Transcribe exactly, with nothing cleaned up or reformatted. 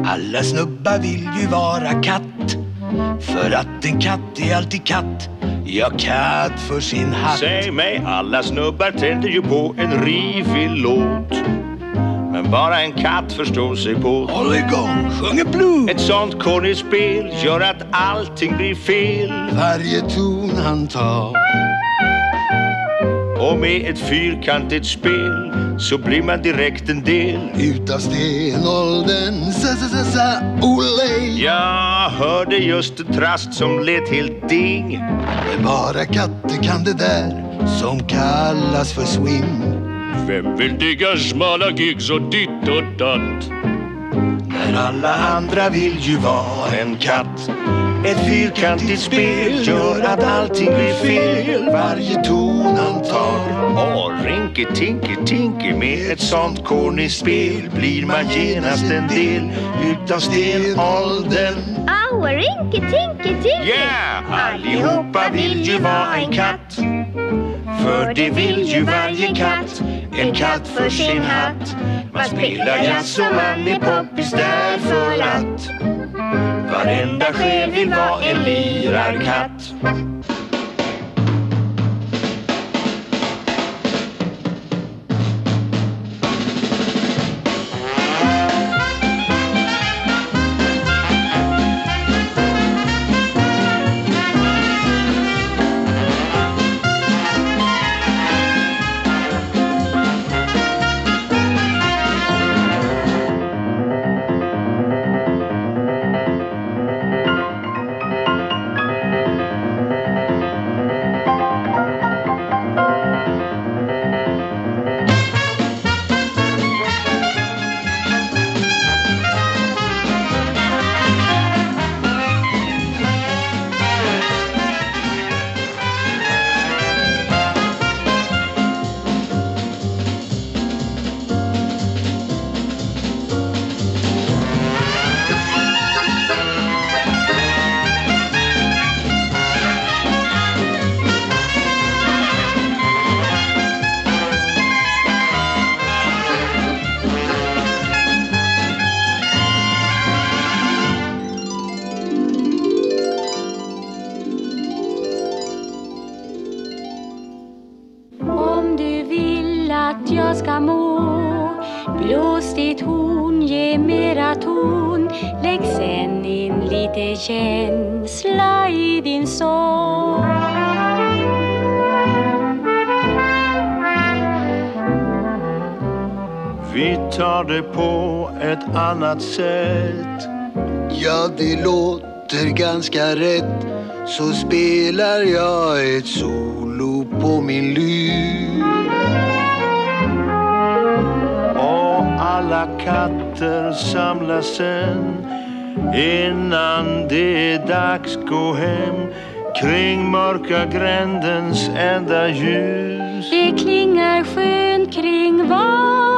Alla snubbar vill ju vara katt, för att en katt är alltid katt. Ja, katt för sin hatt. Säg mig, alla snubbar tänder ju på en rivig låt, men bara en katt förstår sig på. Håll igång, sjunger blues. Ett sånt kornespel gör att allting blir fel. Varje ton han tar, och med ett fyrkantigt spel så blir man direkt en del utav stenåldern. Sa, sa, sa, sa, ole. Jag hörde just ett trast som lät helt ding. Men bara katter kan det där som kallas för swing. Vem vill digga smala gigs och ditt och datt? När alla andra vill ju vara en katt. Ett fyrkantigt spel gör att allting blir fel. Varje ton han tar, Åh, rinke, tinke, tinke. Med ett sånt kornespel blir man genast en del utav stenåldern. Au, rinke, tinke, tinke. Yeah! Allihopa vill ju vara en katt, för det vill ju varje katt. En katt för sin hatt. Man spelar jazz och man är poppis därför att varenda själ vill vara en lirarkatt. Att jag ska må, blås ditt horn, ge mera ton. Lägg sen in lite känsla i din sång. Vi tar det på ett annat sätt. ja det låter ganska rätt. Så spelar jag ett solo på min lyr. Alla katter samlas sen innan det är dags gå hem. Kring mörka grändens enda ljus Det klingar skönt kring var